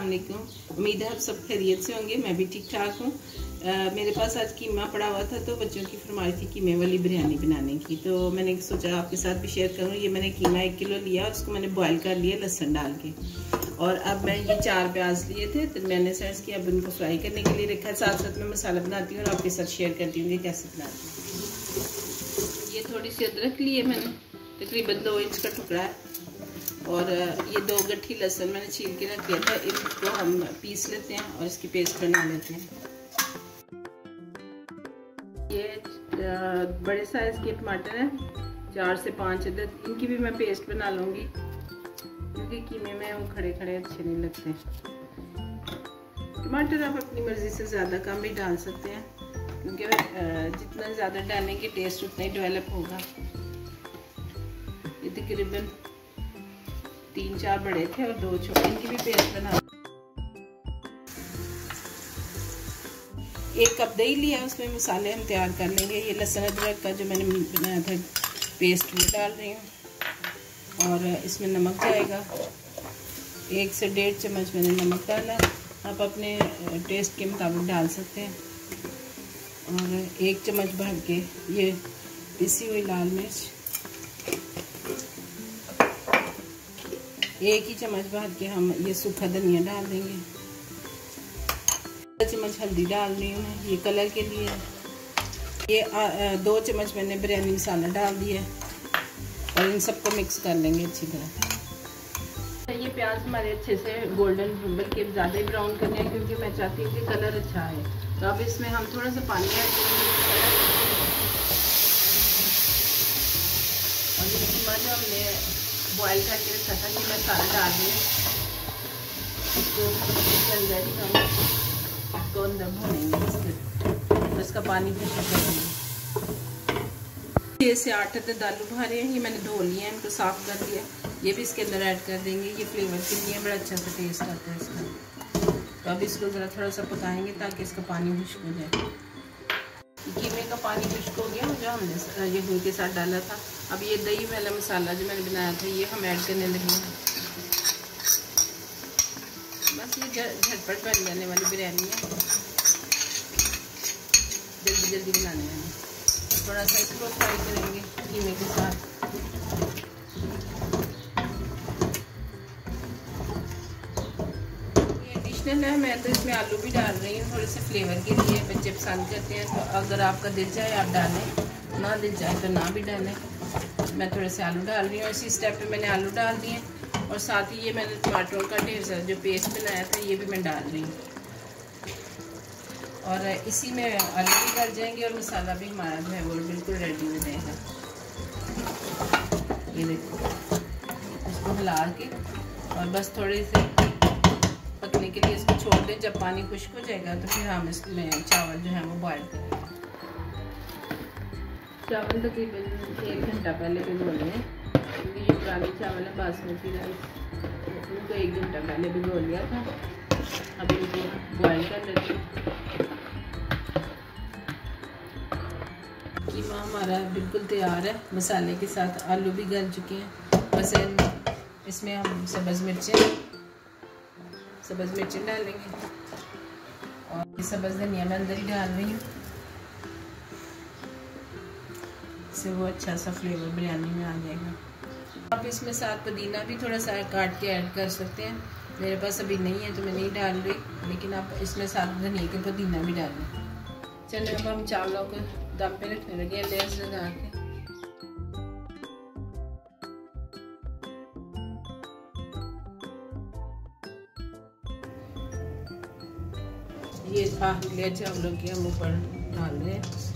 अस्सलाम वालेकुम। उम्मीद है आप सब खैरियत से होंगे। मैं भी ठीक ठाक हूँ। मेरे पास आज कीमा पड़ा हुआ था तो बच्चों की फरमाइश थी कीमे वाली बिरयानी बनाने की, तो मैंने सोचा आपके साथ भी शेयर करूँ। ये मैंने कीमा 1 किलो लिया और उसको मैंने बॉईल कर लिया लहसुन डाल के। और अब मैं ये 4 प्याज लिए थे तो मैंने सर्च किया, अब उनको फ्राई करने के लिए रखा है। साथ साथ में मसाला बनाती हूँ और आपके साथ शेयर करती हूँ कि कैसे बनाती हूँ। ये थोड़ी सी अदरक ली है मैंने, तकरीबन 2 इंच का टुकड़ा है। और ये 2 गट्ठी लहसुन मैंने छील के रख दिया था। इसको हम पीस लेते हैं और इसकी पेस्ट बना लेते हैं। ये बड़े साइज के टमाटर हैं, 4 से 5 अदद। इनकी भी मैं पेस्ट बना लूँगी क्योंकि कीमे में वो खड़े खड़े अच्छे नहीं लगते। टमाटर आप अपनी मर्ज़ी से ज़्यादा कम भी डाल सकते हैं क्योंकि जितना ज़्यादा डालेंगे टेस्ट उतना ही डेवलप होगा। ये तकरीबन 3-4 बड़े थे और 2 छोटे। इनकी भी पेस्ट बना। 1 कप दही लिया, उसमें मसाले हम तैयार कर लेंगे। ये लहसुन अदरक का जो मैंने बनाया था पेस्ट वो डाल रही हूँ और इसमें नमक जाएगा। 1 से 1.5 चम्मच मैंने नमक डाला। आप अपने टेस्ट के मुताबिक डाल सकते हैं। और 1 चम्मच भर के ये पिसी हुई लाल मिर्च, 1 ही चम्मच भर के हम ये सूखा धनिया डाल देंगे। 1 चम्मच हल्दी डाल रही हूँ मैं, ये कलर के लिए। ये 2 चम्मच मैंने बिरयानी मसाला डाल दिया और इन सबको मिक्स कर लेंगे अच्छी तरह। ये प्याज हमारे अच्छे से गोल्डन, बल्कि ज़्यादा ही ब्राउन करने हैं क्योंकि मैं चाहती हूँ कि कलर अच्छा आए। तो अब इसमें हम थोड़ा सा पानी ऐड करेंगे और ये कीमा जो हमने बॉयल करके रखा था ये मैं सारा डाल दूँ। इसको अंदर ही हम इसको अंदर भूनेंगे, इसका पानी फिर देंगे। 6 से 8 अदद आलू भरे हैं, ये मैंने धो लिए हैं, इनको साफ़ कर लिया। ये भी इसके अंदर ऐड कर देंगे। ये फ्लेवर के लिए बड़ा अच्छा सा टेस्ट आता है इसका। तो अब इसको ज़रा थोड़ा सा पकाएंगे ताकि इसका पानी खुश्क हो जाए। कीमे का पानी खुश्क हो गया जो हमने ये गुड़ के साथ डाला था। अब ये दही वाला मसाला जो मैंने बनाया था ये हम ऐड करने लगे हैं। बस ये झटपट बन जाने वाली बिरयानी है, जल्दी जल्दी बनाने वाली। थोड़ा सा इसको फ्राई करेंगे कीमे के साथ। ये एडिशनल है, मैं तो इसमें आलू भी डाल रही हूँ थोड़े से फ्लेवर के लिए। बच्चे पसंद करते हैं तो अगर आपका दिल चाहे आप डालें, ना दिल चाहे तो ना भी डालें। मैं थोड़े से आलू डाल रही हूँ। इसी स्टेप पे मैंने आलू डाल दिए और साथ ही ये मैंने टमाटरों का ढेर सारा जो पेस्ट बनाया था ये भी मैं डाल रही हूँ। और इसी में आलू भी गल जाएंगे और मसाला भी हमारा जो है वो बिल्कुल रेडी हो जाएगा। ये देखो, इसको हिला के और बस थोड़े से पकने के लिए इसको छोड़ दें। जब पानी खुश्क हो जाएगा तो फिर हम इसमें चावल जो है वो बॉयल करेंगे। चावल तकरीबन 1 घंटा पहले भिगो लें क्योंकि ये पुराने चावल है बासमती राइस, उनको 1 घंटा पहले भिगो लिया था। अब इनको बॉयल कर लेते हैं। कीमा हमारा बिल्कुल तैयार है, मसाले के साथ आलू भी गल चुके हैं। बस इसमें हम सब्ज़ मिर्चें डालेंगे और सब्ज़ धनिया मैं अंदर ही डाल रही हूँ। इससे वो अच्छा सा फ्लेवर बिरयानी में आ जाएगा। आप इसमें साथ पुदीना भी थोड़ा सा काट के ऐड कर सकते हैं। मेरे पास अभी नहीं है तो मैं नहीं डाल रही, लेकिन आप इसमें साथ धनिया के पुदीना भी डालें। चलिए अब हम चावलों को दम पे रखने लगे लेयर्स लगा के। ये लेयर चावलों की हम ऊपर डाल रहे हैं।